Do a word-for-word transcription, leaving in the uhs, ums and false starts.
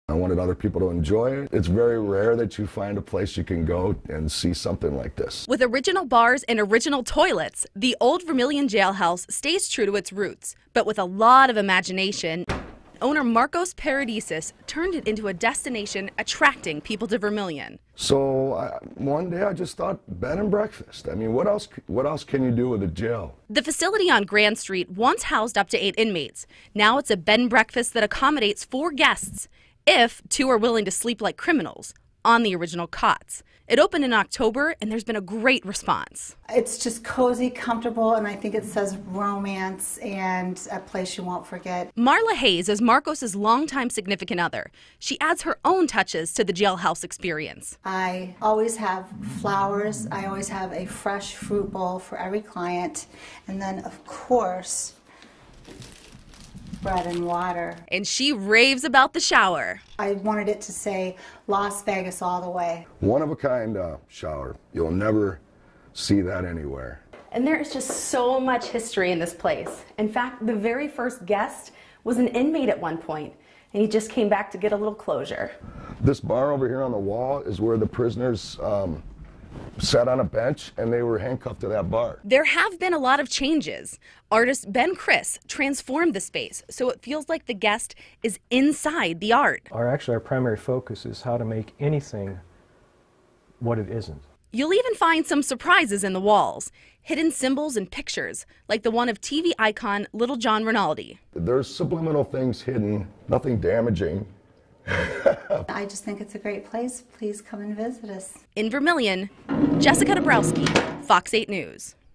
I wanted other people to enjoy it. It's very rare that you find a place you can go and see something like this. With original bars and original toilets, the old Vermilion Jailhouse stays true to its roots, but with a lot of imagination. Owner Marcos Paradises turned it into a destination attracting people to Vermilion. So I, one day I just thought bed and breakfast. I mean, what else? What else can you do with a jail? The facility on Grand Street once housed up to eight inmates. Now it's a bed and breakfast that accommodates four guests, if two are willing to sleep like criminals on the original cots. It opened in October, and there's been a great response. It's just cozy, comfortable, and I think it says romance and a place you won't forget. Marla Hayes is Marcos's longtime significant other. She adds her own touches to the jailhouse experience. I always have flowers. I always have a fresh fruit bowl for every client. And then, of course, bread and water. And she raves about the shower. I wanted it to say Las Vegas all the way. One of a kind uh, shower. You'll never see that anywhere. And there is just so much history in this place. In fact, the very first guest was an inmate at one point, and he just came back to get a little closure. This bar over here on the wall is where the prisoners um, sat on a bench and they were handcuffed to that bar. There have been a lot of changes. Artist Ben Criss transformed the space so it feels like the guest is inside the art. Our actually our primary focus is how to make anything what it isn't. You'll even find some surprises in the walls, hidden symbols and pictures, like the one of T V icon Little John Rinaldi. There's subliminal things hidden, nothing damaging. I just think it's a great place. Please come and visit us. In Vermilion, Jessica Dabrowski, Fox eight News.